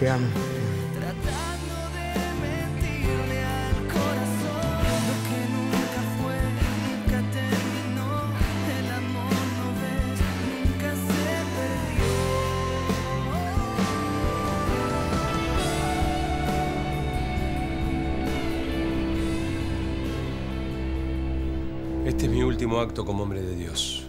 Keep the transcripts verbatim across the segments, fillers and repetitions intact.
te amo. Este es mi último acto como hombre de Dios.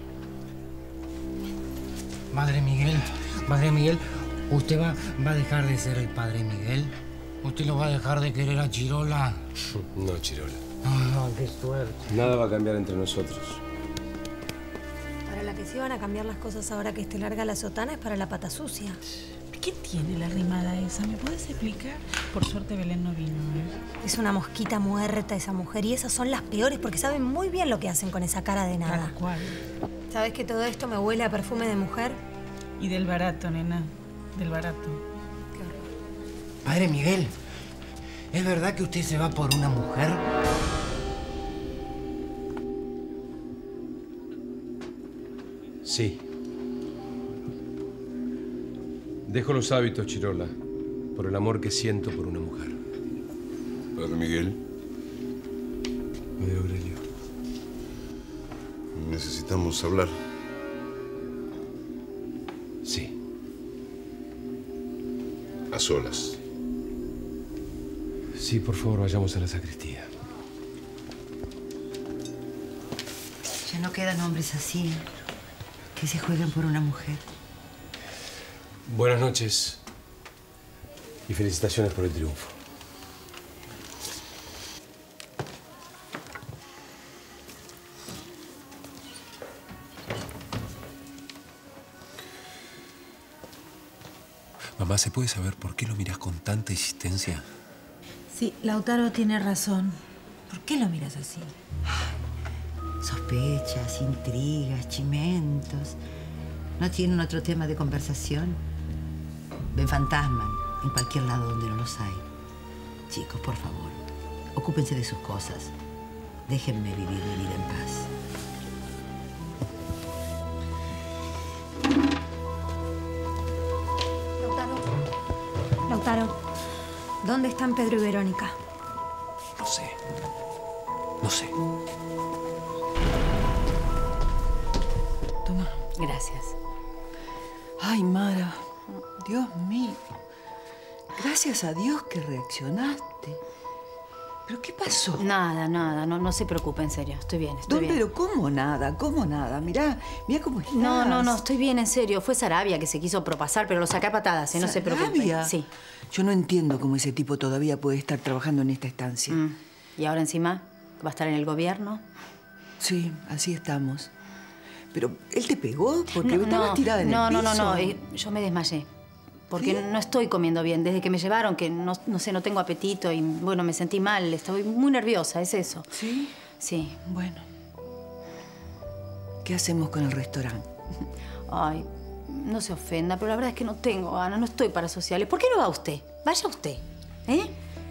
Madre Miguel, Madre Miguel, ¿usted va, va a dejar de ser el Padre Miguel? ¿Usted lo va a dejar de querer a Chirola? No, Chirola. Ah, qué suerte. Nada va a cambiar entre nosotros. Para la que sí van a cambiar las cosas ahora que esté larga la sotana es para la pata sucia. ¿Qué tiene la rimada esa? ¿Me puedes explicar? Por suerte Belén no vino, ¿eh? Es una mosquita muerta esa mujer y esas son las peores porque saben muy bien lo que hacen con esa cara de nada. Tal cual. ¿Sabes que todo esto me huele a perfume de mujer? Y del barato, nena. Del barato. Qué horror. Padre Miguel, ¿es verdad que usted se va por una mujer? Sí. Dejo los hábitos, Chirola, por el amor que siento por una mujer. Padre Miguel. Padre Aurelio. Necesitamos hablar. Sí. A solas. Sí, por favor, vayamos a la sacristía. Ya no quedan hombres así, que se juegan por una mujer. Buenas noches y felicitaciones por el triunfo. Mamá, ¿se puede saber por qué lo mirás con tanta insistencia? Sí, Lautaro tiene razón. ¿Por qué lo miras así? Sospechas, intrigas, chimentos. ¿No tienen otro tema de conversación? Ven fantasmas en cualquier lado donde no los hay. Chicos, por favor, ocúpense de sus cosas. Déjenme vivir mi vida en paz. Lautaro. Lautaro, ¿dónde están Pedro y Verónica? No sé. No sé. Toma. Gracias. Ay, Mara. Dios mío. Gracias a Dios que reaccionaste. ¿Pero qué pasó? Nada, nada. No, no se preocupe, en serio. Estoy bien, estoy No, bien. pero ¿cómo nada? ¿Cómo nada? Mirá, mirá cómo estás. No, no, no. Estoy bien, en serio. Fue Sarabia que se quiso propasar, pero lo saqué a patadas, ¿eh? No se preocupe. ¿Sarabia? Sí. Yo no entiendo cómo ese tipo todavía puede estar trabajando en esta estancia. Mm. Y ahora encima va a estar en el gobierno. Sí, así estamos. Pero, ¿él te pegó? Porque No, estabas no, tirada en no, el no, piso. no, no, eh, yo me desmayé. Porque ¿Sí? no estoy comiendo bien. Desde que me llevaron, que no, no sé, no tengo apetito y, bueno, me sentí mal. Estoy muy nerviosa, es eso. ¿Sí? Sí. Bueno. ¿Qué hacemos con el restaurante? Ay, no se ofenda, pero la verdad es que no tengo ganas, no estoy para sociales. ¿Por qué no va usted? Vaya usted, ¿eh?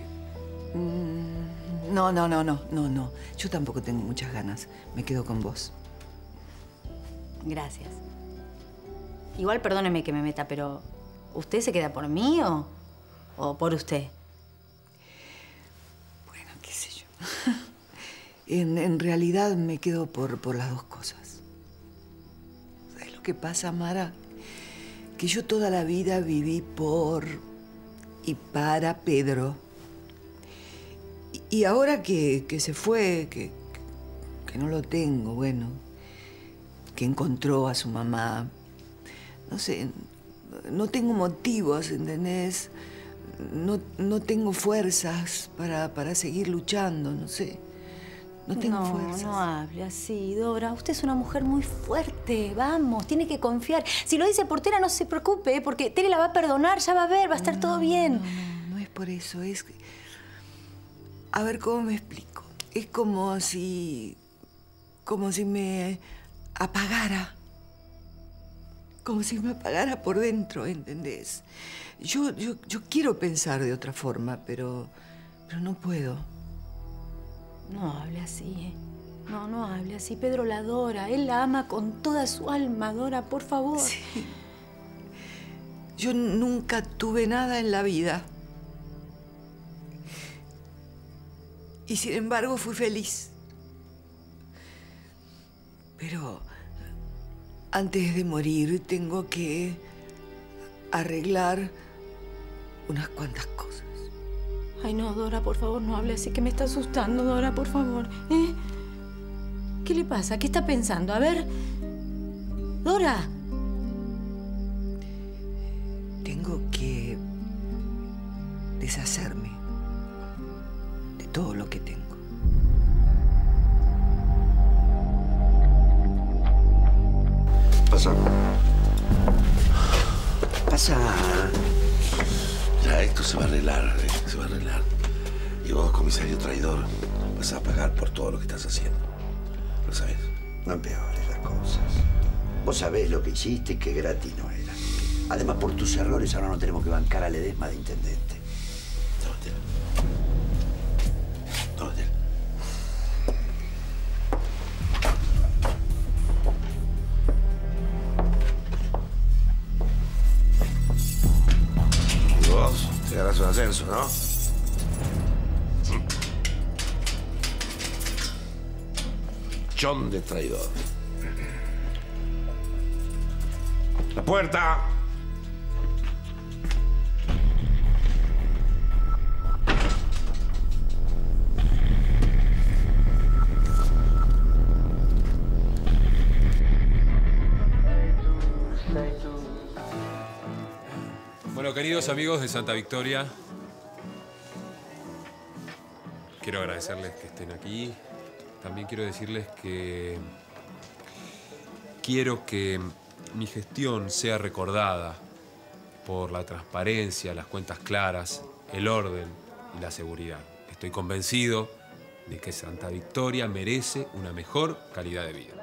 Mm, no, no, no, no, no, no. Yo tampoco tengo muchas ganas. Me quedo con vos. Gracias. Igual perdóneme que me meta, pero ¿usted se queda por mí o, o por usted? Bueno, qué sé yo. en, en realidad me quedo por, por las dos cosas. ¿Sabes lo que pasa, Mara? Que yo toda la vida viví por y para Pedro. Y, y ahora que, que se fue, que, que no lo tengo, bueno, que encontró a su mamá, no sé, no tengo motivos, ¿entendés? No, no tengo fuerzas para, para seguir luchando, no sé. No tengo no, fuerzas. No hable así, Dora. Usted es una mujer muy fuerte. Vamos, tiene que confiar. Si lo dice por Tere, no se preocupe, porque Tere la va a perdonar, ya va a ver, va a estar no, todo bien. No, no, no es por eso. Es que... A ver, ¿cómo me explico? Es como si... Como si me apagara. Como si me apagara por dentro, ¿entendés? Yo, yo, yo quiero pensar de otra forma, pero... Pero no puedo. No hable así, ¿eh? No, no hable así. Pedro la adora. Él la ama con toda su alma, Dora, por favor. Sí. Yo nunca tuve nada en la vida. Y sin embargo fui feliz. Pero antes de morir tengo que arreglar unas cuantas cosas. Ay, no, Dora, por favor, no hable así, que me está asustando, Dora, por favor. ¿Eh? ¿Qué le pasa? ¿Qué está pensando? A ver... Dora. Tengo que deshacerme de todo lo que tengo. Pasa. Pasa. Ya, esto se va a arreglar, eh, se va a arreglar. Y vos, comisario traidor, vas a pagar por todo lo que estás haciendo. ¿Lo sabés? No empeores las cosas. Vos sabés lo que hiciste y que gratis no era. Además, por tus errores ahora no tenemos que bancar a Ledesma de intendente. Tómatela. Tómatela. Y vos te ganás un ascenso, ¿no? Chon de traidor. ¡La puerta! Bueno, queridos amigos de Santa Victoria, quiero agradecerles que estén aquí. También quiero decirles que quiero que mi gestión sea recordada por la transparencia, las cuentas claras, el orden y la seguridad. Estoy convencido de que Santa Victoria merece una mejor calidad de vida.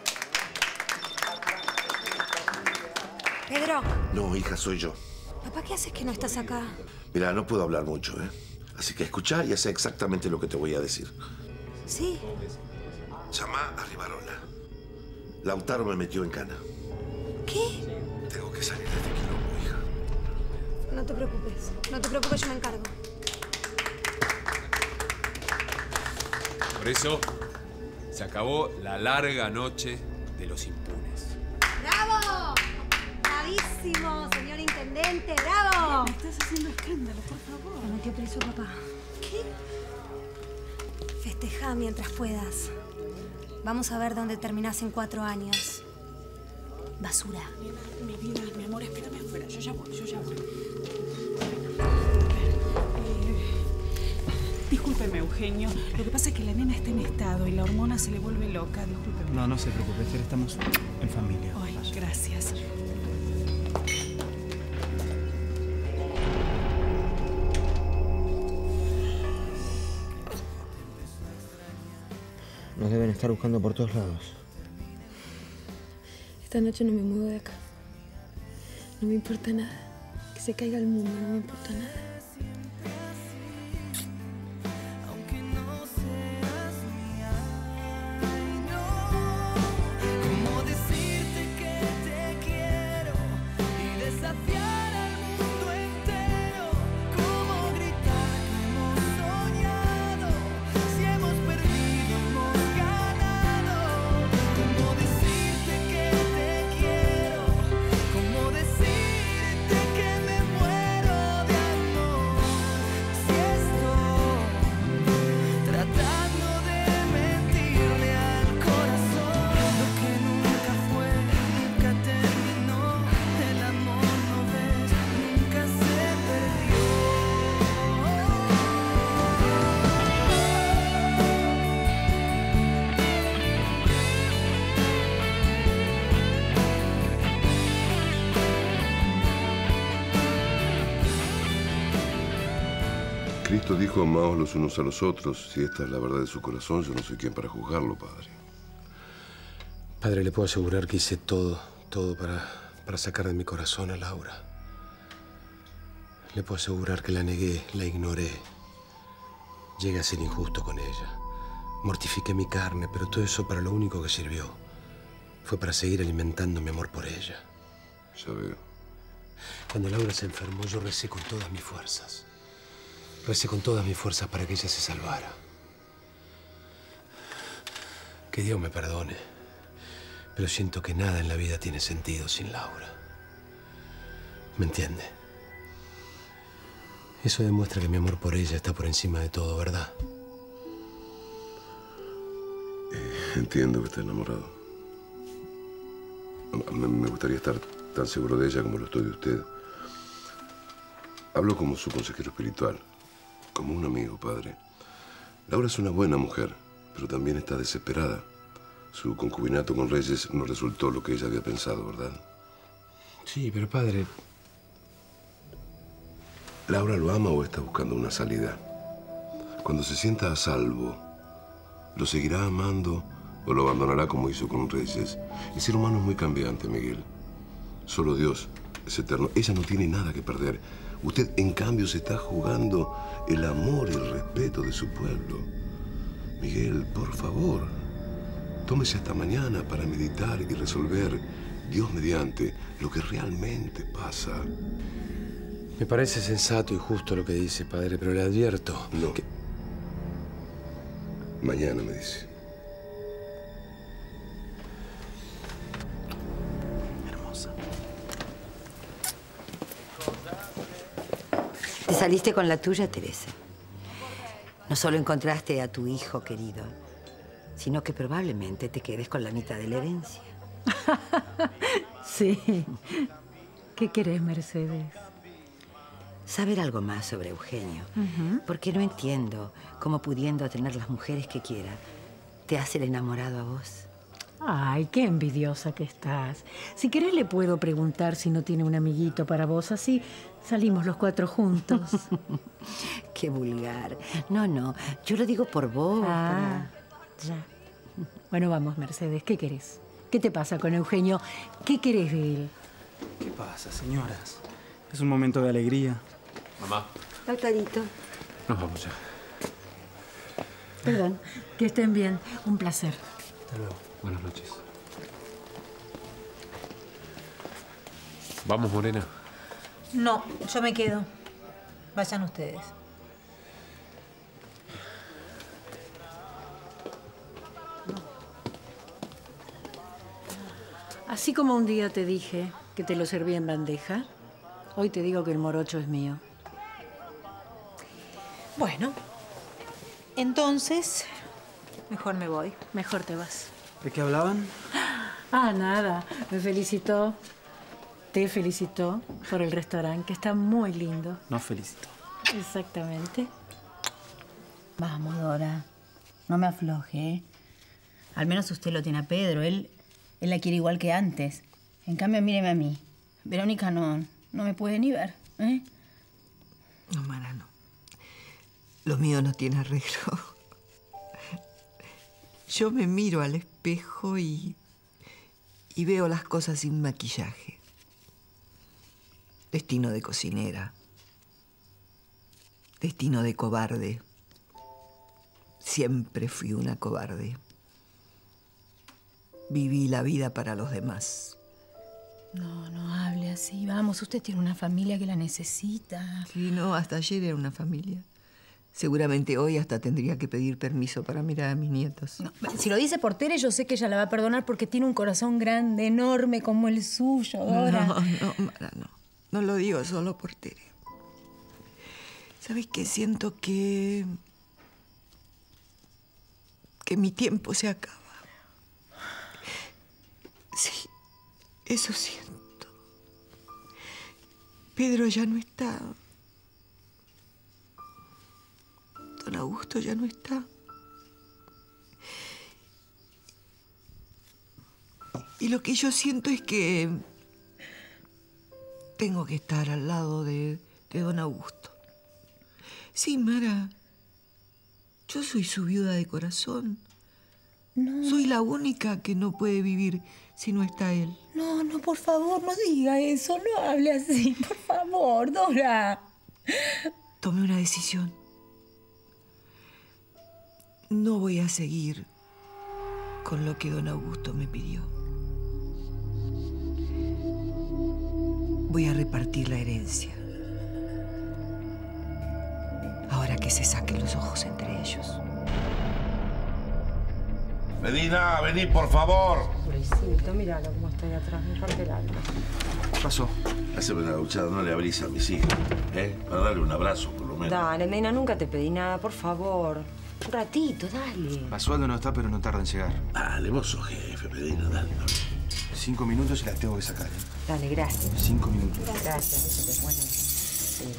Pedro. No, hija, soy yo. Papá, ¿qué haces que no estás acá? Mira, no puedo hablar mucho, ¿eh? Así que escuchá y haz exactamente lo que te voy a decir. Sí. Llamá a Rivarola. Lautaro me metió en cana. ¿Qué? Tengo que salir de este quilombo, hija. No te preocupes. No te preocupes, yo me encargo. Por eso, se acabó la larga noche de los impunes. ¡Bravo! ¡Bravísimo, señor intendente! ¡Bravo! Me estás haciendo escándalo, por favor. Me metió preso, papá. ¿Qué? Festejá mientras puedas. Vamos a ver dónde terminás en cuatro años. Basura. Mi vida, mi amor, espérame afuera. Yo ya voy, yo ya voy. Discúlpeme, Eugenio. Lo que pasa es que la nena está en estado y la hormona se le vuelve loca. Discúlpeme. No, no se preocupe, Esther, estamos en familia. Ay, gracias. Nos deben estar buscando por todos lados. Esta noche no me muevo de acá. No me importa nada. Que se caiga el mundo, no me importa nada. Cristo dijo, amaos los unos a los otros. Si esta es la verdad de su corazón, yo no soy quien para juzgarlo, padre. Padre, le puedo asegurar que hice todo, todo para, para sacar de mi corazón a Laura. Le puedo asegurar que la negué, la ignoré. Llegué a ser injusto con ella. Mortifiqué mi carne, pero todo eso para lo único que sirvió fue para seguir alimentando mi amor por ella. Ya veo. Cuando Laura se enfermó, yo recé con todas mis fuerzas. Recé con todas mis fuerzas para que ella se salvara. Que Dios me perdone, pero siento que nada en la vida tiene sentido sin Laura. ¿Me entiende? Eso demuestra que mi amor por ella está por encima de todo, ¿verdad? Entiendo que está enamorado. Me, me gustaría estar tan seguro de ella como lo estoy de usted. Hablo como su consejero espiritual, como un amigo, padre. Laura es una buena mujer, pero también está desesperada. Su concubinato con Reyes no resultó lo que ella había pensado, ¿verdad? Sí, pero padre... ¿Laura lo ama o está buscando una salida? Cuando se sienta a salvo, ¿lo seguirá amando o lo abandonará como hizo con Reyes? El ser humano es muy cambiante, Miguel. Solo Dios es eterno. Ella no tiene nada que perder. Usted, en cambio, se está jugando el amor y el respeto de su pueblo. Miguel, por favor, tómese hasta mañana para meditar y resolver, Dios mediante, lo que realmente pasa. Me parece sensato y justo lo que dice, padre, pero le advierto... No. Que... Mañana, me dice. Hermosa. Te saliste con la tuya, Teresa. No solo encontraste a tu hijo querido, sino que probablemente te quedes con la mitad de la herencia. Sí. ¿Qué querés, Mercedes? Saber algo más sobre Eugenio. Uh-huh. Porque no entiendo cómo, pudiendo tener las mujeres que quiera, te hace el enamorado a vos. Ay, qué envidiosa que estás. Si querés le puedo preguntar si no tiene un amiguito para vos. Así salimos los cuatro juntos. Qué vulgar. No, no. Yo lo digo por vos. Ah, para... ya. Bueno, vamos, Mercedes. ¿Qué querés? ¿Qué te pasa con Eugenio? ¿Qué querés de él? ¿Qué pasa, señoras? Es un momento de alegría. Mamá. Doctorito. Nos vamos ya. Perdón. Que estén bien. Un placer. Hasta luego. Buenas noches. Vamos, Morena. No, yo me quedo. Vayan ustedes. Así como un día te dije que te lo serví en bandeja, hoy te digo que el morocho es mío. Bueno, entonces, mejor me voy. Mejor te vas. ¿De qué hablaban? Ah, nada. Me felicitó. Te felicitó por el restaurante, que está muy lindo. Nos felicitó. Exactamente. Vamos, Dora. No me afloje, ¿eh? Al menos usted lo tiene a Pedro. Él, él la quiere igual que antes. En cambio, míreme a mí. Verónica no, no me puede ni ver, ¿eh? No, Mara, no. Lo mío no tiene arreglo. Yo me miro al espejo y, y veo las cosas sin maquillaje. Destino de cocinera. Destino de cobarde. Siempre fui una cobarde. Viví la vida para los demás. No, no hable así. Vamos, usted tiene una familia que la necesita. Sí, no, hasta ayer era una familia. Seguramente hoy hasta tendría que pedir permiso para mirar a mis nietos. No, si lo dice por Tere, yo sé que ella la va a perdonar porque tiene un corazón grande, enorme como el suyo, Dora. No, no, Mara, no. No lo digo solo por Tere. ¿Sabes qué? Siento que... que mi tiempo se acaba. Sí, eso siento. Pedro ya no está. Don Augusto ya no está. Y lo que yo siento es que tengo que estar al lado de, de don Augusto. Sí, Mara, yo soy su viuda de corazón. No. Soy la única que no puede vivir si no está él. No, no, por favor, no diga eso. No hable así, por favor, Dora. Tomé una decisión. No voy a seguir con lo que don Augusto me pidió. voy a repartir la herencia. Ahora que se saquen los ojos entre ellos. Medina, vení, por favor. Pobrecito, míralo cómo está ahí atrás, me parte el alma. ¿Qué pasó? Haceme una gauchada, no le abrís a mis hijos, ¿eh? Para darle un abrazo, por lo menos. Dale, nena, nunca te pedí nada, por favor. Un ratito, dale. Basualdo no está, pero no tarda en llegar. Dale, vos sos jefe, Medina, dale. dale. Cinco minutos y las tengo que sacar, ¿eh? Dale, gracias. Cinco minutos. Gracias, eso que bueno. Sí.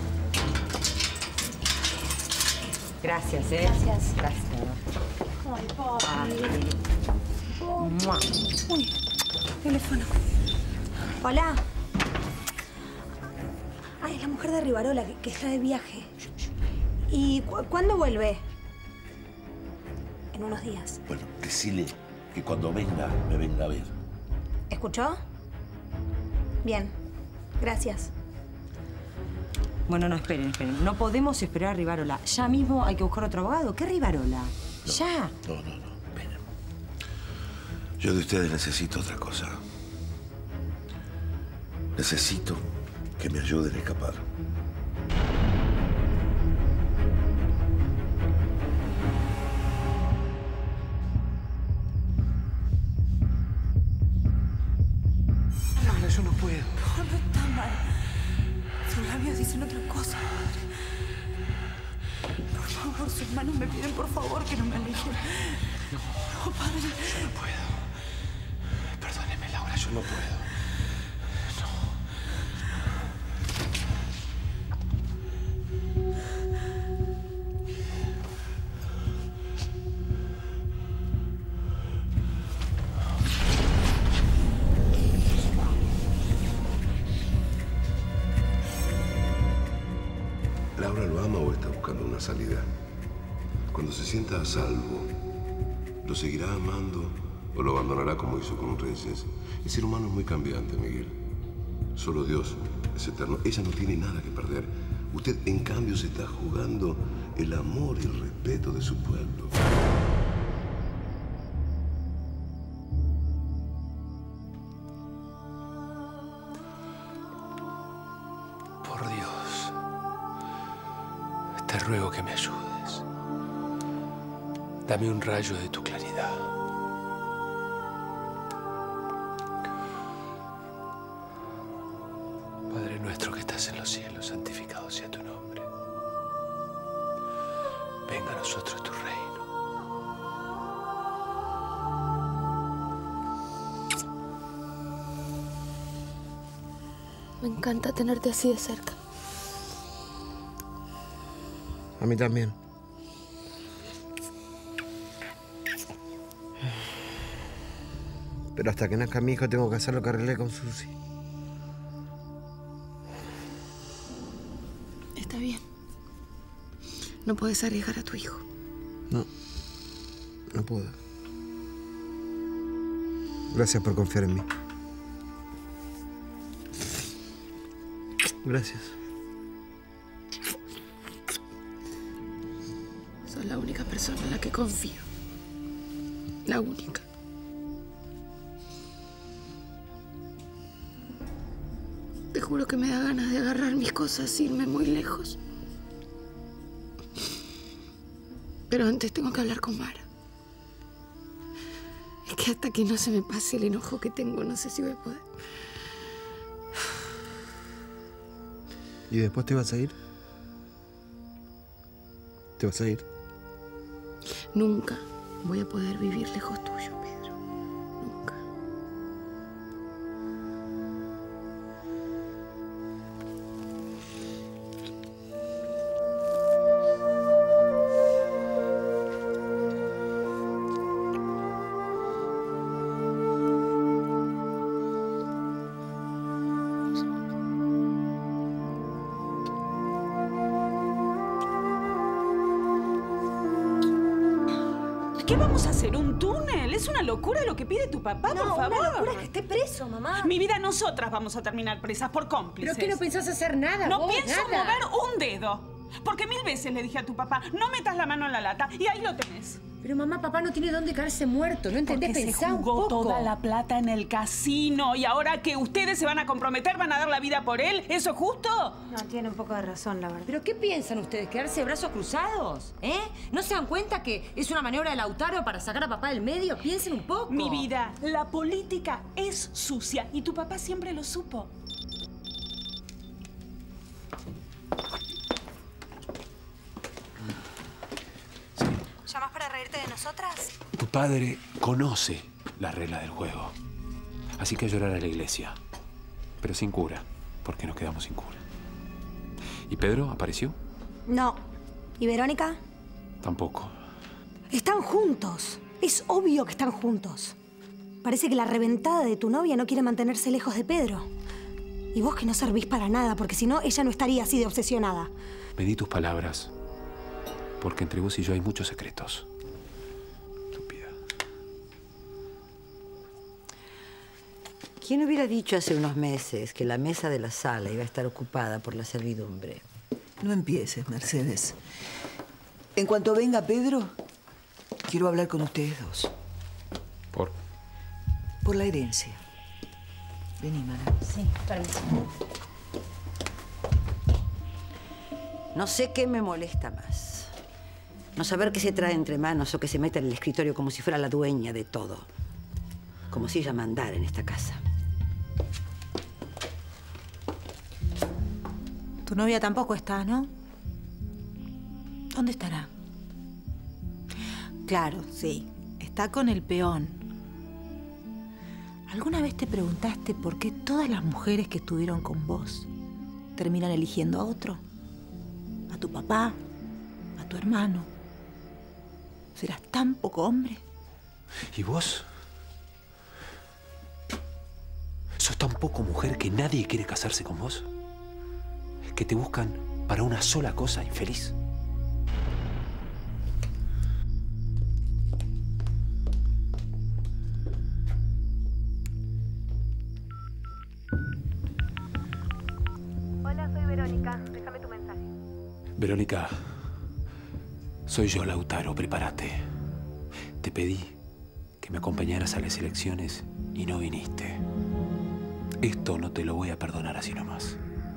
Gracias, ¿eh? Gracias. Gracias. Ay, papi. Ay. Mua. Uy, teléfono. Hola. Ay, es la mujer de Rivarola que, que está de viaje. ¿Y cu cuándo vuelve? En unos días. Bueno, decile que cuando venga, me venga a ver. ¿Escuchó? Bien. Gracias. Bueno, no, esperen, esperen. No podemos esperar a Rivarola. Ya mismo hay que buscar otro abogado. ¿Qué Rivarola? No, ya. No, no, no. Ven. Yo de ustedes necesito otra cosa. Necesito que me ayuden a escapar. Mala, yo no puedo. No, no está mal. Sus labios dicen otra cosa. Por favor, sus manos me piden, por favor, que no me alejen. No. No, padre. Yo no puedo. Perdóneme, Laura, yo no puedo. ¿Laura lo ama o está buscando una salida? Cuando se sienta a salvo, ¿lo seguirá amando o lo abandonará como hizo con Reyes? El ser humano es muy cambiante, Miguel. Solo Dios es eterno. Ella no tiene nada que perder. Usted, en cambio, se está jugando el amor y el respeto de su pueblo. Por Dios, te ruego que me ayudes. Dame un rayo de tu claridad. Padre nuestro que estás en los cielos, santificado sea tu nombre. Venga a nosotros tu reino. Me encanta tenerte así de cerca. A mí también. Pero hasta que nazca mi hijo tengo que hacer lo que arreglé con Susi. Está bien. No puedes arriesgar a tu hijo. No. No puedo. Gracias por confiar en mí. Gracias. Sos la única persona en la que confío. La única. Te juro que me da ganas de agarrar mis cosas e irme muy lejos. Pero antes tengo que hablar con Mara. Es que hasta que no se me pase el enojo que tengo, no sé si voy a poder. ¿Y después te vas a ir? ¿Te vas a ir? Nunca voy a poder vivir lejos tuyo, Pedro. Nunca. ¿Qué vamos a hacer? ¿Un túnel? Es una locura lo que pide tu papá, No, por favor. una locura es que esté preso, mamá. Mi vida, nosotras vamos a terminar presas por cómplices. ¿Pero qué no pensás hacer nada, No vos? pienso Nada. mover un dedo. Porque mil veces le dije a tu papá, no metas la mano en la lata. Y ahí lo tenés. Pero mamá, papá no tiene dónde caerse muerto, ¿no entendés? Porque Pensá se un jugó poco. toda la plata en el casino y ahora que ustedes se van a comprometer, van a dar la vida por él. ¿Eso es justo? No, tiene un poco de razón, la verdad. ¿Pero qué piensan ustedes? ¿Quedarse de brazos cruzados? ¿Eh? ¿No se dan cuenta que es una maniobra de Lautaro para sacar a papá del medio? Piensen un poco. Mi vida, la política es sucia y tu papá siempre lo supo. ¿Llamás para reírte de nosotras? Tu padre conoce las reglas del juego. Así que a llorar a la iglesia. Pero sin cura, porque nos quedamos sin cura. ¿Y Pedro apareció? No. ¿Y Verónica? Tampoco. Están juntos. Es obvio que están juntos. Parece que la reventada de tu novia no quiere mantenerse lejos de Pedro. Y vos que no servís para nada, porque si no, ella no estaría así de obsesionada. Medí tus palabras. Porque entre vos y yo hay muchos secretos. ¿Quién hubiera dicho hace unos meses que la mesa de la sala iba a estar ocupada por la servidumbre? No empieces, Mercedes. En cuanto venga Pedro, quiero hablar con ustedes dos. ¿Por? Por la herencia. Vení, Mara. Sí, permiso. No sé qué me molesta más. No saber qué se trae entre manos o que se meta en el escritorio como si fuera la dueña de todo. Como si ella mandara en esta casa. Tu novia tampoco está, ¿no? ¿Dónde estará? Claro, sí. Está con el peón. ¿Alguna vez te preguntaste por qué todas las mujeres que estuvieron con vos terminan eligiendo a otro? ¿A tu papá? ¿A tu hermano? ¿Serás tan poco hombre? ¿Y vos? ¿Sos tan poco mujer que nadie quiere casarse con vos? ¿Que te buscan para una sola cosa, infeliz? Hola, soy Verónica. Déjame tu mensaje. Verónica, soy yo, Lautaro. Prepárate. Te pedí que me acompañaras a las elecciones y no viniste. Esto no te lo voy a perdonar así nomás.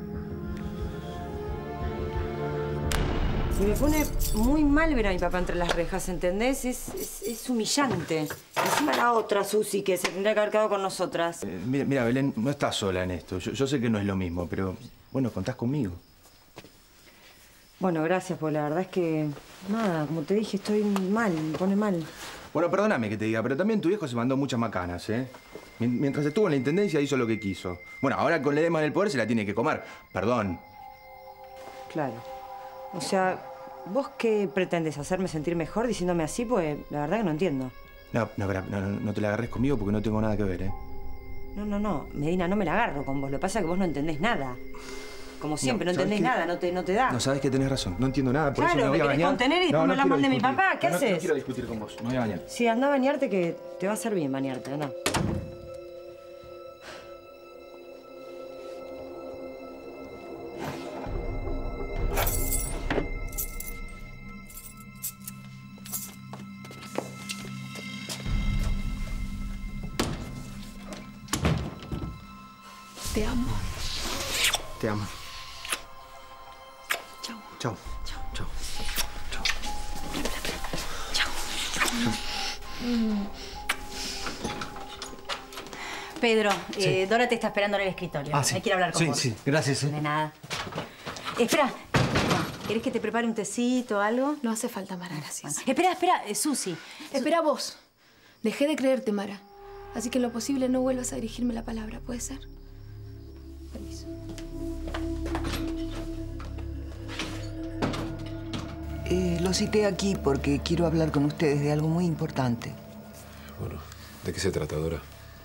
Se me pone muy mal ver a mi papá entre las rejas, ¿entendés? Es, es, es humillante. Encima la otra, Susi, que se tendría que haber quedado con nosotras. Eh, mira, mira, Belén, no estás sola en esto. Yo, yo sé que no es lo mismo, pero bueno, contás conmigo. Bueno, gracias, porque la verdad es que... Nada, como te dije, estoy mal, me pone mal. Bueno, perdóname que te diga, pero también tu viejo se mandó muchas macanas, ¿eh? Mientras estuvo en la intendencia hizo lo que quiso. Bueno, ahora con Ledesma en el poder se la tiene que comer. Perdón. Claro. O sea, ¿vos qué pretendes? ¿Hacerme sentir mejor diciéndome así? Pues la verdad que no entiendo. No, no, no, no, no te la agarres conmigo porque no tengo nada que ver, ¿eh? No, no, no. Medina, no me la agarro con vos. Lo que pasa es que vos no entendés nada. Como siempre, no, no entendés nada, no te, no te da. No, sabes que tenés razón. No entiendo nada, por claro, eso me voy a bañar. Claro, me querés contener y después no, no me la mande mi discutir. papá. ¿Qué no, haces? No, no quiero discutir con vos. Me voy a bañar. Sí, anda a bañarte que te va a hacer bien bañarte, ¿no? Te amo. Te amo. Chao. Chao. Chao. Chao. Chao. Mm. Pedro, sí. eh, Dora te está esperando en el escritorio. Ah, sí. Hay que ir a hablar con sí, vos. Sí, sí. Gracias. ¿eh? De nada. Espera. ¿Querés que te prepare un tecito o algo? No hace falta, Mara, gracias. Bueno. Espera, espera, eh, Susi. Espera vos. Dejé de creerte, Mara. Así que en lo posible no vuelvas a dirigirme la palabra, ¿puede ser? Permiso. Eh, lo cité aquí porque quiero hablar con ustedes de algo muy importante. Bueno, ¿de qué se trata, Dora?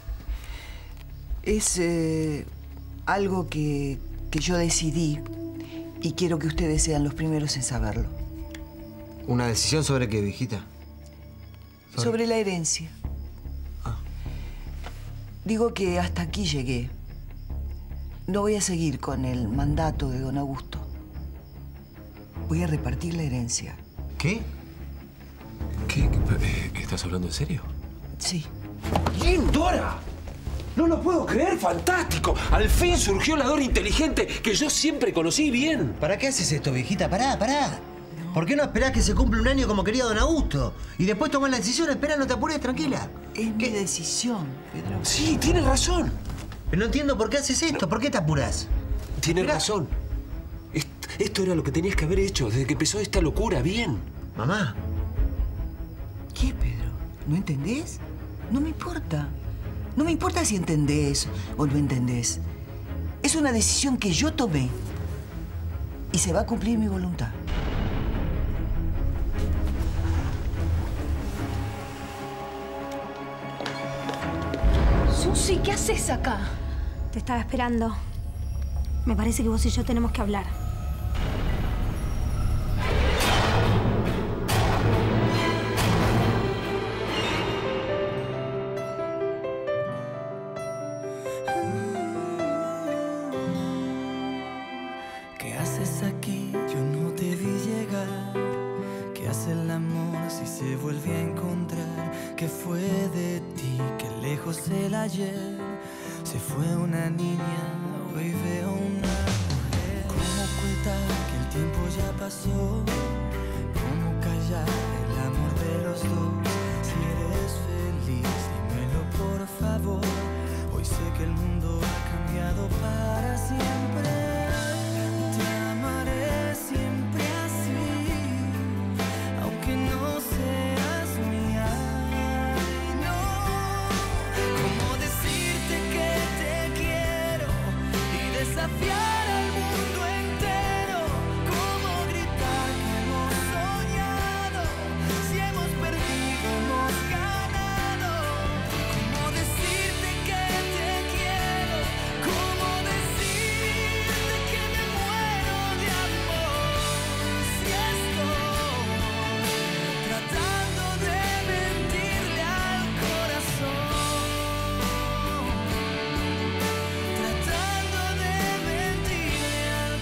Es eh, algo que, que yo decidí y quiero que ustedes sean los primeros en saberlo. ¿Una decisión sobre qué, viejita? Sobre, sobre la herencia. Ah. Digo que hasta aquí llegué. No voy a seguir con el mandato de don Augusto. Voy a repartir la herencia. ¿Qué? ¿Qué ¿Qué? ¿Qué? ¿Estás hablando en serio? Sí. ¡Bien, Dora! No lo puedo creer, fantástico. Al fin surgió la Dora inteligente que yo siempre conocí bien. ¿Para qué haces esto, viejita? Pará, pará. ¿Por qué no esperás que se cumpla un año como quería don Augusto? Y después tomás la decisión. Espera, no te apures, tranquila. Es mi decisión, Pedro. Sí, tienes razón. Pero no entiendo por qué haces esto. ¿Por qué te apurás? Tienes Mirá. razón. Est- Esto era lo que tenías que haber hecho desde que empezó esta locura, bien. Mamá. ¿Qué, Pedro? ¿No entendés? No me importa. No me importa si entendés o no entendés. Es una decisión que yo tomé y se va a cumplir mi voluntad. Susi, ¿qué haces acá? Te estaba esperando. Me parece que vos y yo tenemos que hablar. ¿Qué haces aquí? Yo no te vi llegar. ¿Qué hace el amor si se vuelve a encontrar? ¿Qué fue de ti? Que lejos el ayer se fue una niña, hoy veo una mujer. ¿Cómo ocultar que el tiempo ya pasó? ¿Cómo callar el amor de los dos? Si eres feliz, dímelo por favor. Hoy sé que el mundo ha cambiado para siempre. Te amaré siempre así, aunque no seas mía. No, ¿cómo decirte que te quiero y desafiar al mundo entero? ¿Cómo gritar que hemos soñado? Si hemos perdido, hemos ganado. ¿Cómo decirte que te quiero? ¿Cómo decirte que me muero de amor? Si estoy tratando de mentirle al corazón, tratando de mentirle al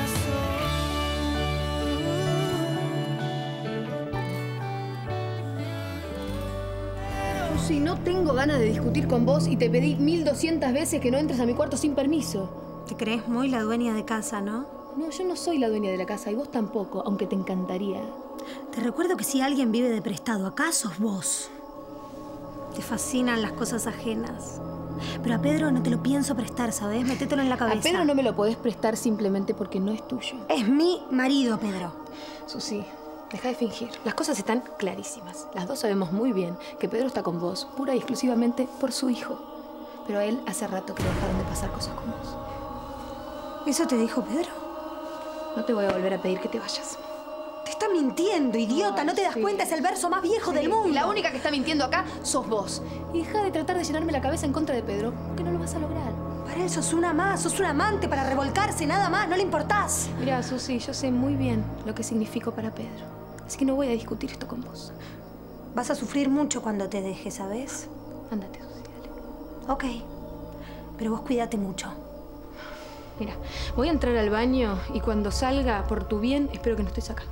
corazón. Si no tengo ganas de discutir con vos y te pedí mil doscientas veces que no entres a mi cuarto sin permiso. Te crees muy la dueña de casa, ¿no? No, yo no soy la dueña de la casa y vos tampoco, aunque te encantaría. Te recuerdo que si alguien vive de prestado, acá sos vos. Te fascinan las cosas ajenas. Pero a Pedro no te lo pienso prestar, ¿sabes? Métetelo en la cabeza. A Pedro no me lo podés prestar simplemente porque no es tuyo. Es mi marido, Pedro. Susi, deja de fingir. Las cosas están clarísimas. Las dos sabemos muy bien que Pedro está con vos pura y exclusivamente por su hijo. Pero a él hace rato que le dejaron de pasar cosas con vos. ¿Eso te dijo Pedro? No te voy a volver a pedir que te vayas. Te está mintiendo, idiota. ¿No te das sí. cuenta? Es el verso más viejo Sí, del mundo. y la única que está mintiendo acá sos vos. Y deja de tratar de llenarme la cabeza en contra de Pedro, que no lo vas a lograr. Para él sos una más, sos un amante para revolcarse, nada más. No le importás. Mira, Susi, yo sé muy bien lo que significo para Pedro. Así que no voy a discutir esto con vos. Vas a sufrir mucho cuando te dejes, ¿sabes? Ándate, Susi, dale. Ok. Pero vos cuídate mucho. Mira, voy a entrar al baño y cuando salga, por tu bien, espero que no estés acá.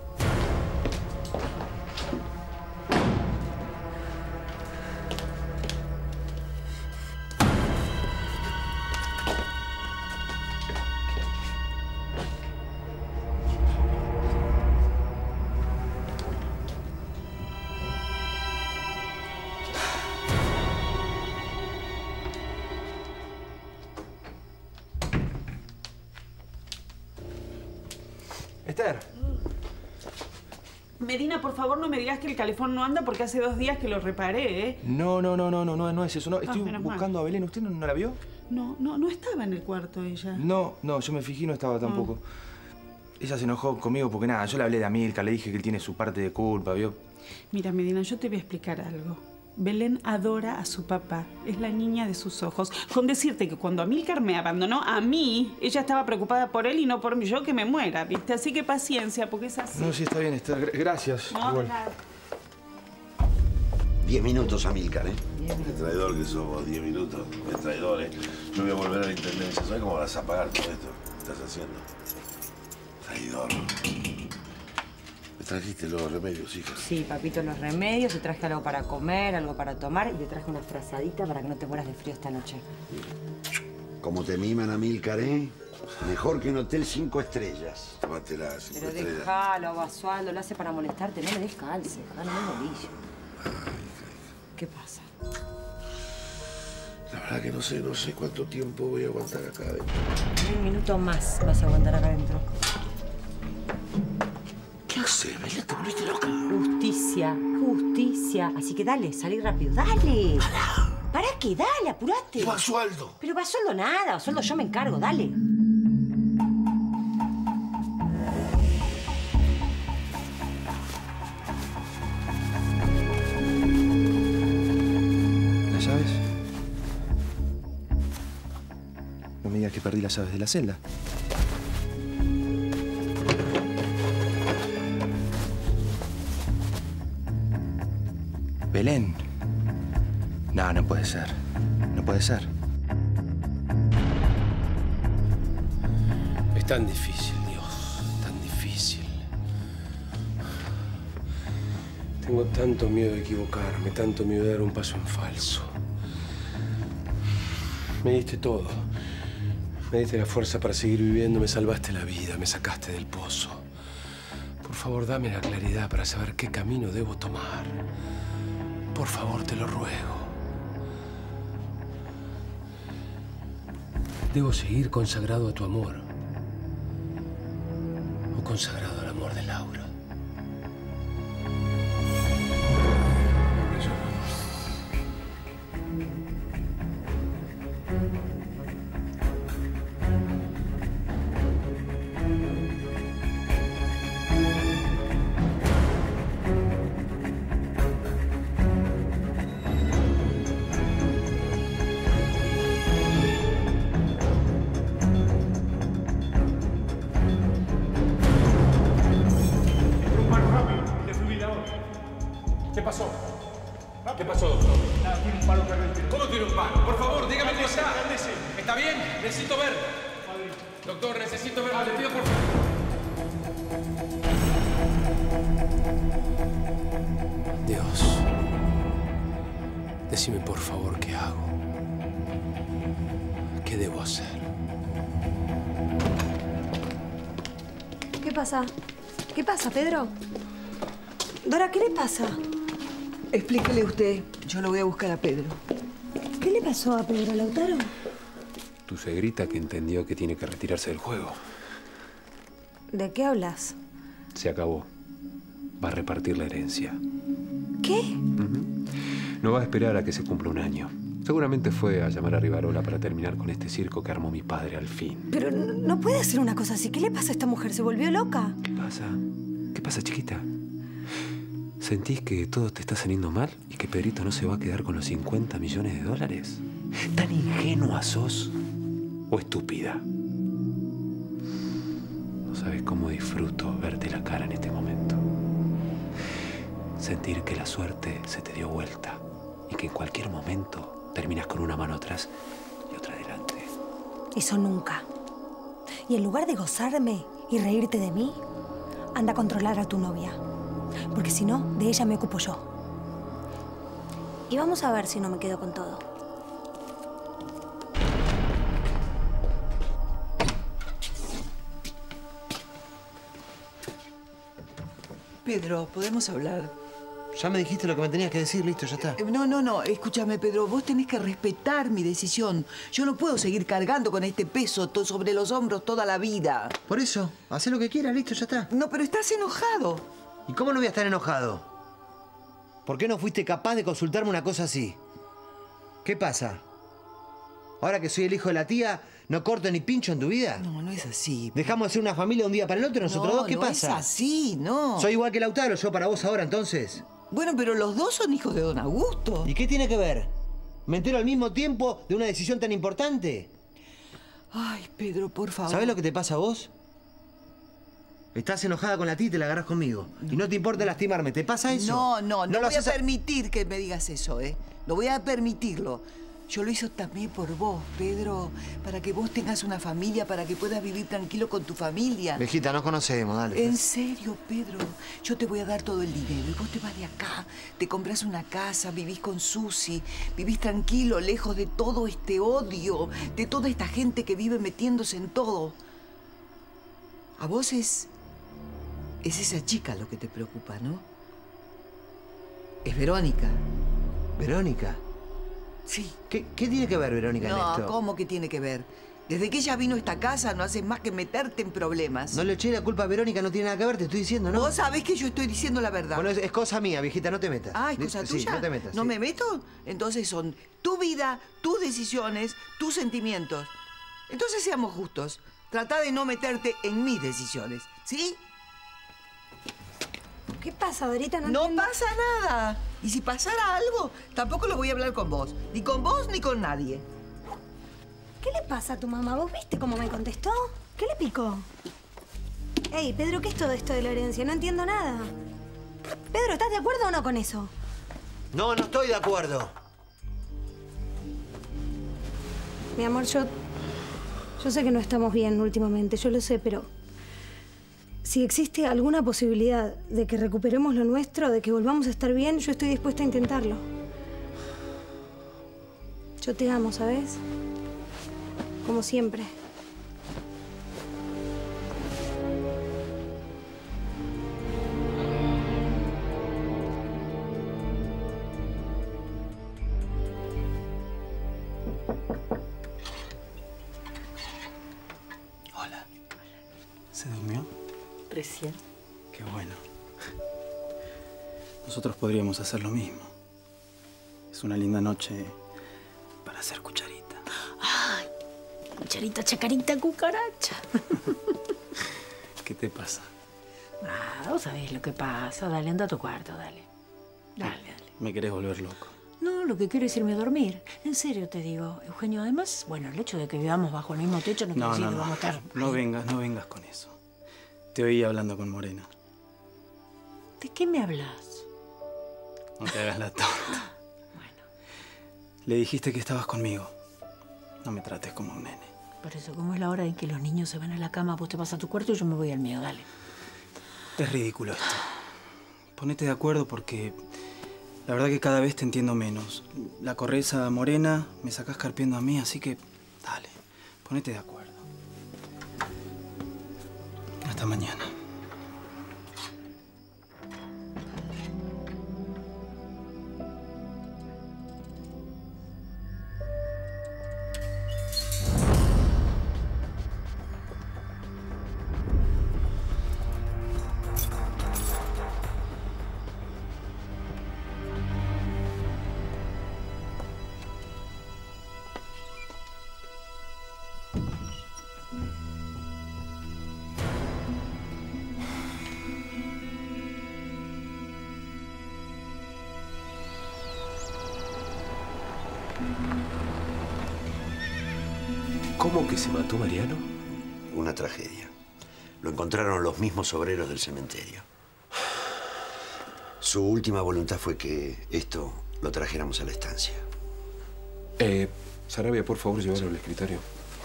Esther. Medina, por favor, no me digas que el calefón no anda porque hace dos días que lo reparé, ¿eh? No, no, no, no, no, no, no es eso. No, estoy menos mal. buscando a Belén. ¿Usted no, no la vio? No, no, no estaba en el cuarto ella. No, no, yo me fijé y no estaba tampoco. Ella se enojó conmigo porque nada, yo le hablé de Amilcar, le dije que él tiene su parte de culpa, ¿vio? Mira, Medina, yo te voy a explicar algo. Belén adora a su papá. Es la niña de sus ojos. Con decirte que cuando Amilcar me abandonó a mí, ella estaba preocupada por él y no por mí, yo que me muera, ¿viste? Así que paciencia, porque es así. No, sí, está bien, Esther. Gracias. No, Igual. nada. Diez minutos, Amilcar, ¿eh? Qué traidor que sos vos, diez minutos. Qué traidor, ¿eh? Yo voy a volver a la intendencia. ¿Sabes cómo vas a pagar todo esto que estás haciendo? Traidor. ¿Me trajiste los remedios, hija? Sí, papito, los remedios. Te traje algo para comer, algo para tomar y te traje una frazadita para que no te mueras de frío esta noche. Como te miman a Milcar, ¿eh? Mejor que un hotel cinco estrellas. Tómatela, cinco Pero estrellas. déjalo, Basualdo, lo hace para molestarte. No le des calce, dale un bolillo. ¿Qué pasa? La verdad que no sé, no sé cuánto tiempo voy a aguantar acá adentro. Un minuto más vas a aguantar acá adentro. ¿Qué haces, Bella? ¿Te volviste loca? Justicia, justicia. Así que dale, salí rápido. ¡Dale! ¡Para! ¿Para qué? Dale, apurate. ¿Y Basualdo? Pero Basualdo nada. Basualdo yo me encargo, dale. ¿Las llaves? No me digas que perdí las llaves de la celda. Belén. No, no puede ser. No puede ser. Es tan difícil, Dios. Tan difícil. Tengo tanto miedo de equivocarme, tanto miedo de dar un paso en falso. Me diste todo. Me diste la fuerza para seguir viviendo, me salvaste la vida, me sacaste del pozo. Por favor, dame la claridad para saber qué camino debo tomar. Por favor, te lo ruego. ¿Debo seguir consagrado a tu amor? ¿O consagrado al amor de Laura? ¿Qué pasó? ¿Qué pasó, doctor? Nada, tiene un paro cardíaco. ¿Cómo tiene un paro? Por favor, dígame cómo está. ¿Está bien? Necesito ver. Doctor, necesito ver. Le pido por favor. Dios, decime por favor qué hago. ¿Qué debo hacer? ¿Qué pasa? ¿Qué pasa, Pedro? Dora, ¿qué le pasa? Explíquele usted. Yo lo voy a buscar a Pedro. ¿Qué le pasó a Pedro, Lautaro? Tu suegrita que entendió que tiene que retirarse del juego. ¿De qué hablas? Se acabó. Va a repartir la herencia. ¿Qué? Uh-huh. No va a esperar a que se cumpla un año. Seguramente fue a llamar a Rivarola para terminar con este circo que armó mi padre al fin. Pero no, no puede hacer una cosa así. ¿Qué le pasa a esta mujer? ¿Se volvió loca? ¿Qué pasa? ¿Qué pasa, chiquita? ¿Sentís que todo te está saliendo mal y que Pedrito no se va a quedar con los cincuenta millones de dólares? ¿Tan ingenua sos o estúpida? No sabes cómo disfruto verte la cara en este momento. Sentir que la suerte se te dio vuelta y que en cualquier momento terminas con una mano atrás y otra adelante. Eso nunca. Y en lugar de gozarme y reírte de mí, anda a controlar a tu novia. Porque si no, de ella me ocupo yo. Y vamos a ver si no me quedo con todo. Pedro, ¿podemos hablar? Ya me dijiste lo que me tenías que decir, listo, ya está. Eh, No, no, no, escúchame, Pedro, vos tenés que respetar mi decisión. Yo no puedo seguir cargando con este peso to- sobre los hombros toda la vida. Por eso, hacé lo que quieras, listo, ya está. No, pero estás enojado. ¿Y cómo no voy a estar enojado? ¿Por qué no fuiste capaz de consultarme una cosa así? ¿Qué pasa? Ahora que soy el hijo de la tía, ¿no corto ni pincho en tu vida? No, no es así. ¿Dejamos de ser una familia de un día para el otro nosotros No, dos? ¿Qué no pasa? es así, no. Soy igual que Lautaro, yo para vos ahora, entonces. Bueno, pero los dos son hijos de don Augusto. ¿Y qué tiene que ver? ¿Me entero al mismo tiempo de una decisión tan importante? Ay, Pedro, por favor. ¿Sabés lo que te pasa a vos? Estás enojada con la tía y te la agarrás conmigo. No. Y no te importa lastimarme. ¿Te pasa eso? No, no, no, lo voy a haces a- permitir que me digas eso, ¿eh? No voy a permitirlo. Yo lo hice también por vos, Pedro, para que vos tengas una familia, para que puedas vivir tranquilo con tu familia. Viejita, nos conocemos, dale. En serio, Pedro, yo te voy a dar todo el dinero y vos te vas de acá, te compras una casa, vivís con Susi, vivís tranquilo, lejos de todo este odio, de toda esta gente que vive metiéndose en todo. A vos es... es esa chica lo que te preocupa, ¿no? Es Verónica. ¿Verónica? Sí. ¿Qué, qué tiene que ver Verónica en esto? No, ¿cómo que tiene que ver? Desde que ella vino a esta casa no haces más que meterte en problemas. No le eché la culpa a Verónica, no tiene nada que ver, te estoy diciendo, ¿no? Vos sabés que yo estoy diciendo la verdad. Bueno, es, es cosa mía, viejita, no te metas. Ah, ¿es cosa Sí, tuya? no te metas. ¿No sí. me meto? Entonces son tu vida, tus decisiones, tus sentimientos. Entonces seamos justos. Trata de no meterte en mis decisiones, ¿sí? ¿Qué pasa, Dorita? No, No entiendo. pasa nada. Y si pasara algo, tampoco lo voy a hablar con vos. Ni con vos ni con nadie. ¿Qué le pasa a tu mamá? ¿Vos viste cómo me contestó? ¿Qué le picó? Ey, Pedro, ¿qué es todo esto de la herencia? No entiendo nada. Pedro, ¿estás de acuerdo o no con eso? No, no estoy de acuerdo. Mi amor, yo... Yo sé que no estamos bien últimamente, yo lo sé, pero... Si existe alguna posibilidad de que recuperemos lo nuestro, de que volvamos a estar bien, yo estoy dispuesta a intentarlo. Yo te amo, ¿sabes? Como siempre. Hola. ¿Se durmió? Recién. Qué bueno. Nosotros podríamos hacer lo mismo. Es una linda noche para hacer cucharita. Ay, cucharita, chacarita, cucaracha. ¿Qué te pasa? Ah, vos sabés lo que pasa. Dale, anda a tu cuarto, dale. Dale, dale. Me querés volver loco. No, lo que quiero es irme a dormir. En serio te digo, Eugenio. Además, bueno, el hecho de que vivamos bajo el mismo techo no quiere No, decir no, que no. vamos a estar... No vengas, no vengas con eso. Te oí hablando con Morena. ¿De qué me hablas? No te hagas la tonta. Le dijiste que estabas conmigo. No me trates como un nene. Por eso, como es la hora en que los niños se van a la cama, vos te vas a tu cuarto y yo me voy al mío, dale. Es ridículo esto. Ponete de acuerdo porque la verdad que cada vez te entiendo menos. La corres a Morena, me sacás carpiendo a mí, así que dale, ponete de acuerdo. Hasta mañana. ¿Cómo que se mató Mariano? Una tragedia. Lo encontraron los mismos obreros del cementerio. Su última voluntad fue que esto lo trajéramos a la estancia. Eh, Sarabia, por favor, llévalo al escritorio.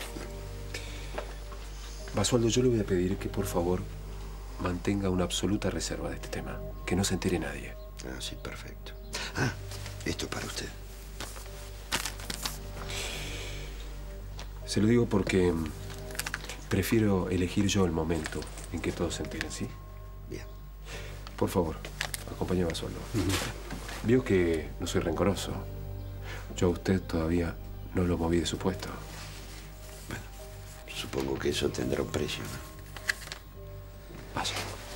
Basualdo, yo le voy a pedir que, por favor, mantenga una absoluta reserva de este tema. Que no se entere nadie. Ah, sí, perfecto. Ah, esto es para usted. Se lo digo porque mm, prefiero elegir yo el momento en que todos se enteren, ¿sí? Bien. Por favor, acompáñame a Basualdo. Vio que no soy rencoroso. Yo a usted todavía no lo moví de su puesto. Supongo que eso tendrá un precio, ¿no? Vaya.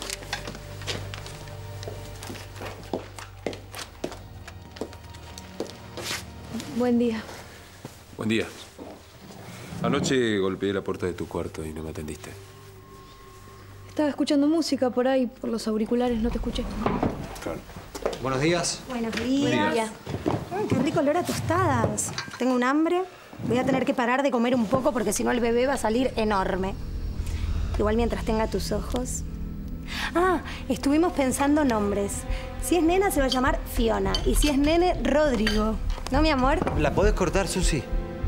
Buen día. Buen día. Anoche golpeé la puerta de tu cuarto y no me atendiste. Estaba escuchando música por ahí, por los auriculares, no te escuché. Claro. Buenos días. Buenos días. Buen día. Ay, qué rico olor a tostadas. Tengo un hambre. Voy a tener que parar de comer un poco porque si no el bebé va a salir enorme. Igual mientras tenga tus ojos. Ah, estuvimos pensando nombres. Si es nena se va a llamar Fiona y si es nene, Rodrigo. ¿No, mi amor? ¿La podés cortar, Susi?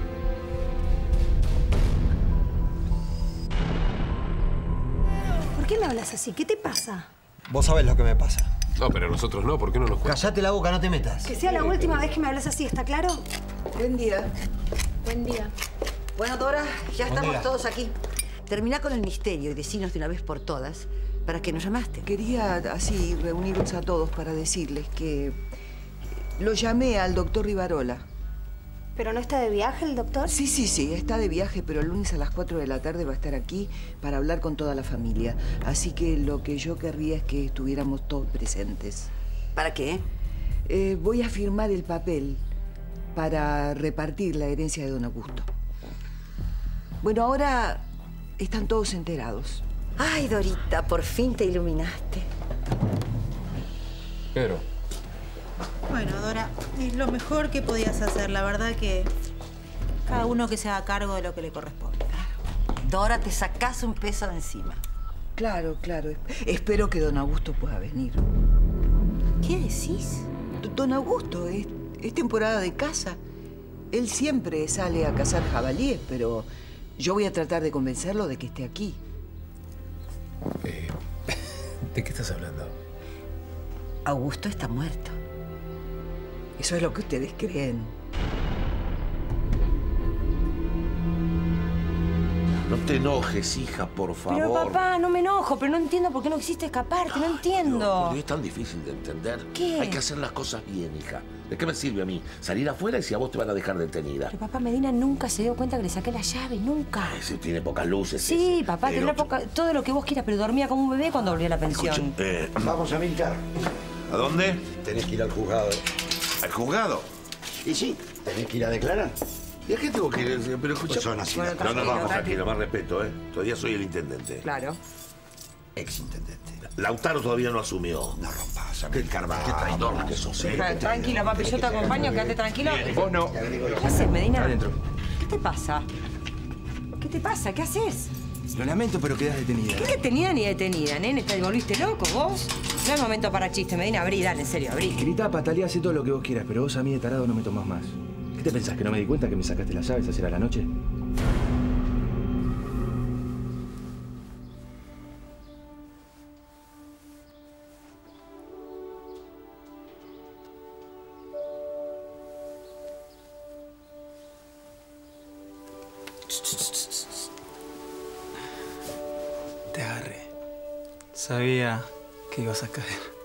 ¿Por qué me hablas así? ¿Qué te pasa? Vos sabés lo que me pasa. No, pero nosotros no. ¿Por qué no nos cuentas? Callate la boca, no te metas. Que sea la última vez que me hablas así, ¿está claro? Buen día. Buen día. Bueno, Dora, ya Buen estamos día. todos aquí. Terminá con el misterio y decinos de una vez por todas para qué nos llamaste. Quería así reunirnos a todos para decirles que lo llamé al doctor Rivarola. ¿Pero no está de viaje el doctor? Sí, sí, sí, está de viaje, pero el lunes a las cuatro de la tarde va a estar aquí para hablar con toda la familia. Así que lo que yo querría es que estuviéramos todos presentes. ¿Para qué? Eh, voy a firmar el papel para repartir la herencia de don Augusto. Bueno, ahora están todos enterados. Ay, Dorita, por fin te iluminaste. Pedro. Bueno, Dora, es lo mejor que podías hacer. La verdad que cada uno que se haga cargo de lo que le corresponde. Dora, te sacás un peso de encima. Claro, claro. Espero que don Augusto pueda venir. ¿Qué decís? D- Don Augusto, es, es temporada de caza. Él siempre sale a cazar jabalíes, pero yo voy a tratar de convencerlo de que esté aquí. Eh, ¿De qué estás hablando? Augusto está muerto. Eso es lo que ustedes creen. No te enojes, hija, por favor. Pero papá, no me enojo, pero no entiendo por qué no quisiste escaparte, no entiendo. Porque es tan difícil de entender. ¿Qué? Hay que hacer las cosas bien, hija. ¿De qué me sirve a mí salir afuera y si a vos te van a dejar detenida? Pero papá Medina nunca se dio cuenta que le saqué la llave, nunca. Ay, si tiene pocas luces. Sí, ese. papá, Pero- tenía poca, todo lo que vos quieras, pero dormía como un bebé cuando volví a la pensión. Eh, Vamos a militar. ¿A dónde? Tenés que ir al juzgado. ¿Al juzgado? Y sí, tenés que ir a declarar. ¿Y a qué tengo que ir? Pero escucha. Pues son así las no, cosas. no, vamos, tranquilo, más respeto, ¿eh? Todavía soy el intendente. Claro. Exintendente. Lautaro todavía no asumió. No rompas, a Qué, Carvalho. qué traidor que sos, ¿eh? Tranquilo, papi, yo te acompaño, quédate tranquilo. Vos no. ¿Qué haces, Medina? Adentro. ¿Qué te pasa? ¿Qué te pasa? ¿Qué haces? Lo lamento, pero quedás detenida. ¿Qué detenida ni detenida, nene? ¿Te volviste loco vos? No es momento para chiste, Medina. Abrí, dale, en serio, abrí. Grita, patalea, hace todo lo que vos quieras, pero vos a mí de tarado no me tomás más. ¿Qué te pensás, que no me di cuenta que me sacaste las llaves ayer a la noche? Te agarré. Sabía que ibas a caer.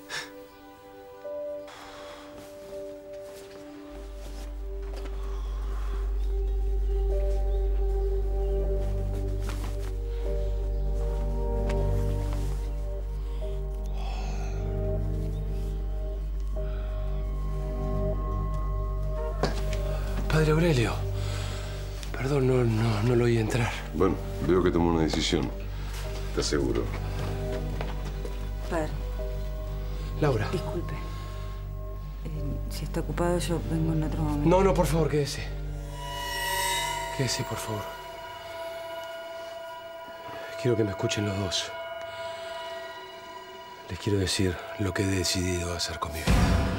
Padre Aurelio. Perdón, no, no, no lo oí entrar. Bueno, veo que tomó una decisión. Te aseguro. Padre, Laura. disculpe. Eh, si está ocupado, yo vengo en otro momento. No, no, por favor, quédese. Quédese, por favor. Quiero que me escuchen los dos. Les quiero decir lo que he decidido hacer con mi vida.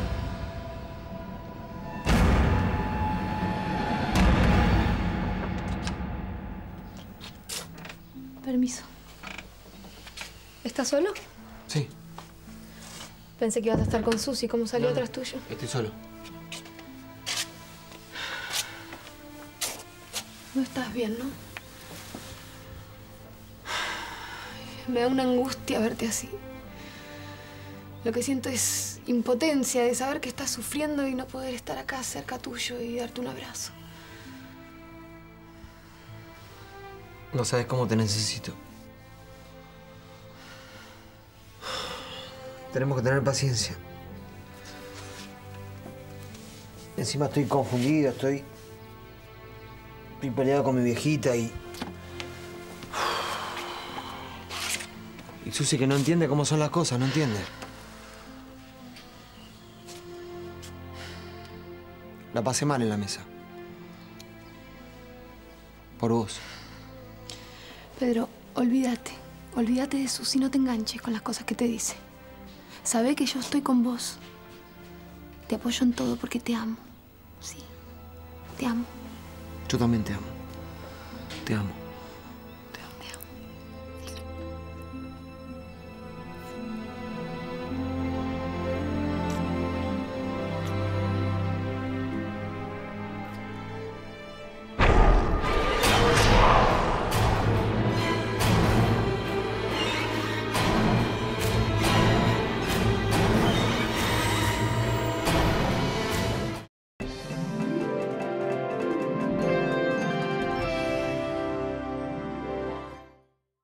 Permiso. ¿Estás solo? Sí. Pensé que ibas a estar con Susi. ¿Cómo salió atrás tuyo? Estoy solo. No estás bien, ¿no? Me da una angustia verte así. Lo que siento es impotencia de saber que estás sufriendo y no poder estar acá cerca tuyo y darte un abrazo. No sabes cómo te necesito. Tenemos que tener paciencia. Encima estoy confundido, estoy... Estoy peleado con mi viejita y... Y Susi que no entiende cómo son las cosas, no entiende. La pasé mal en la mesa. Por vos. Pedro, olvídate. Olvídate de Susi, no te enganches con las cosas que te dice. Sabé que yo estoy con vos. Te apoyo en todo porque te amo. Sí. Te amo. Yo también te amo. Te amo.